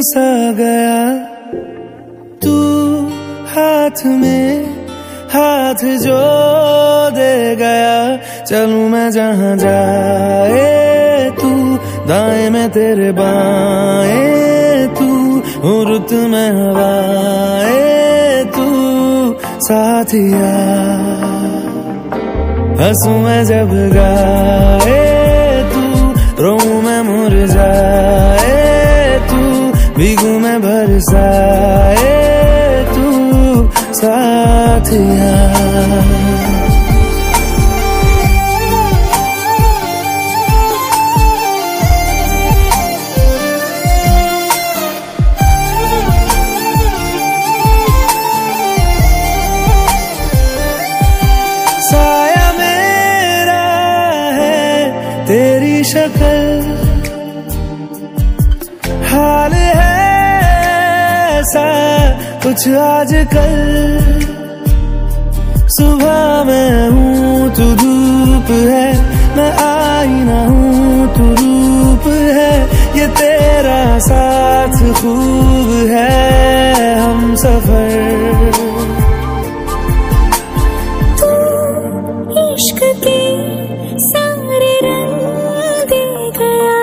सा गया तू हाथ में हाथ जो दे गया। चलूं मैं जहां जाए तू, दाएं में तेरे बाएं तू, रुत में हवाए तू साथिया। हंसू मैं जब गाए तू, रोऊं मैं मुरझाए तू, भीगू मैं बरसाए तू साथिया। साया मेरा है तेरी शक्ल, हाल है ऐसा कुछ आजकल। सुबह मैं हूँ तू धूप है, मैं आईना हूँ तू रूप है। ये तेरा साथ खूब है हम सफर। तू इश्क के सारे रंग दे गया,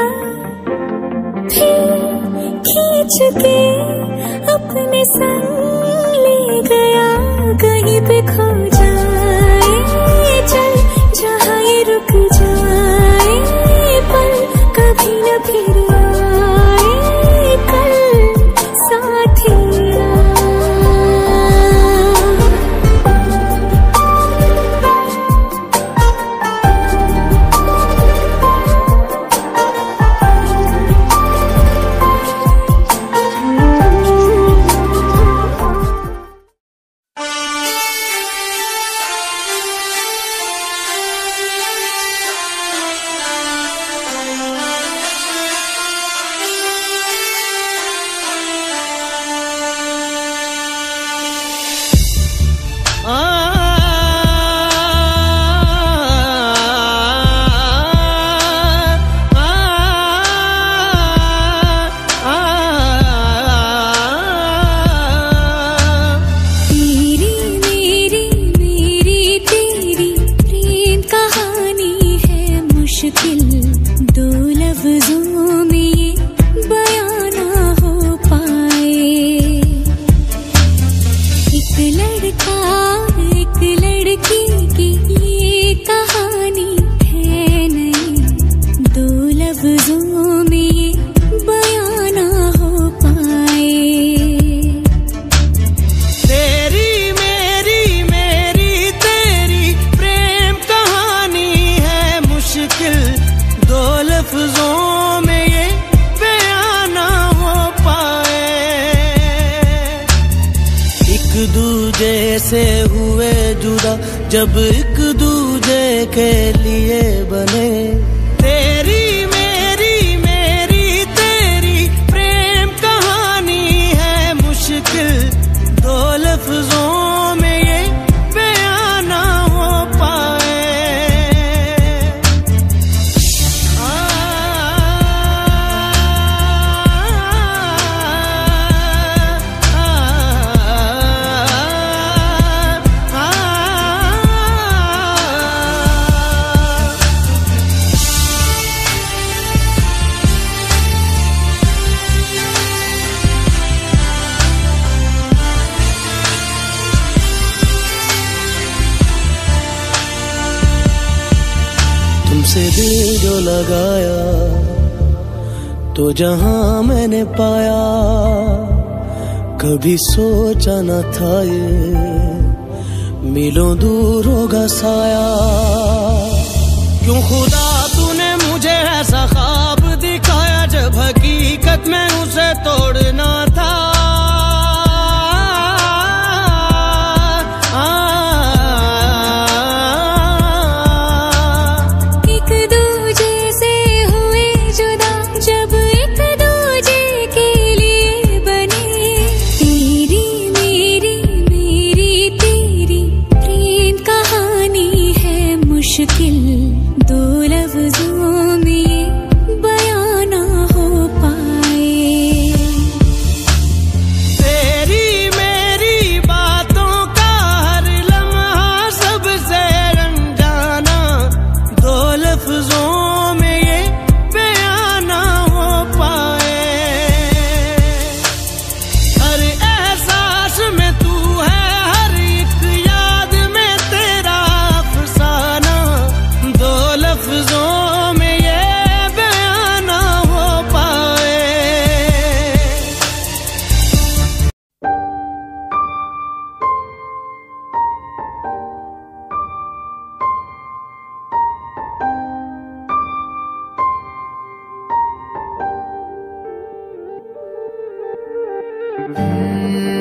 फिर खींच के अपने संग ले गया। कहीं पे खो जाए चल, जहाँ ये रुक जाए पल, कभी न फिर आए कल साथिया। से हुए जुदा जब एक दूजे के लिए बने। तेरी मेरी तेरी प्रेम कहानी है मुश्किल, दो लफ्जों में ये बयां ना हो पाए। तुमसे दिल जो लगाया तो जहां मैंने पाया, कभी सोचा न था ये मिलों दूर होगा साया। क्यों खुदा तूने मुझे ऐसा ख्वाब दिखाया जब हकीकत में उसे तोड़ना था। मुश्किल दो Hmm.